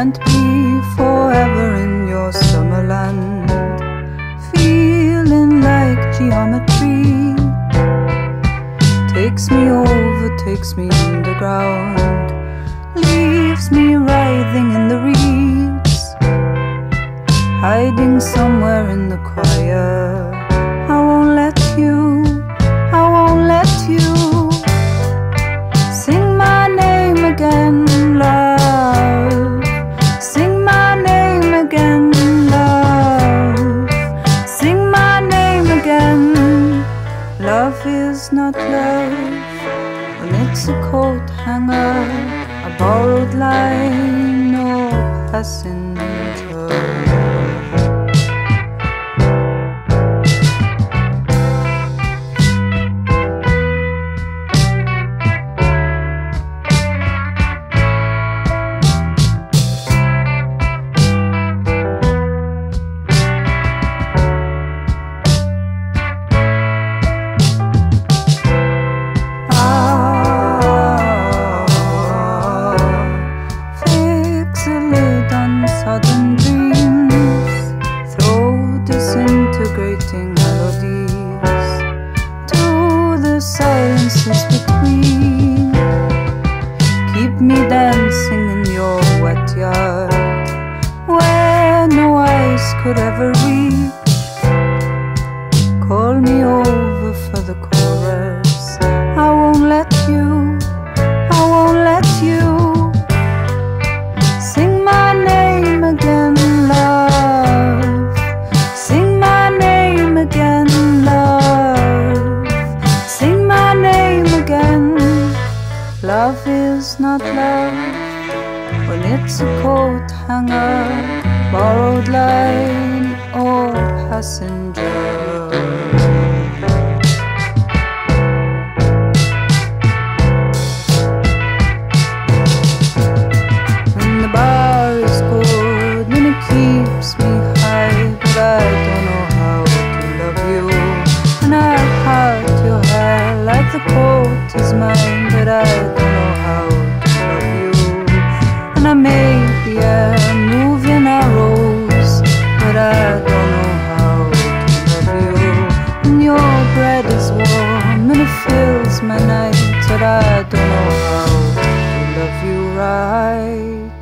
can't be forever in your summer land, feeling like geometry takes me over, takes me underground, leaves me writhing in the reeds, hiding somewhere in the choir. I won't let you, I won't let you sing my name again, love. Sing my name again, love. Sing my name again. Love is not love when it's a coat hanger, a borrowed line, no passenger. Sudden dreams, throw disintegrating melodies to the silences between. Keep me dancing in your wet yard where no eyes could ever reach. Call me over for the chorus. I won't let you, I won't let you sing my name again, love. Sing my name again, love. Sing my name again. Love is not love when it's a coat hanger, borrowed line, or passenger. Keeps me high, but I don't know how to love you. And I part your hair like the coat is mine, but I don't know how to love you. And I make the air move in our rose, but I don't know how to love you. And your bread is warm and it fills my night, but I don't know how to love you right.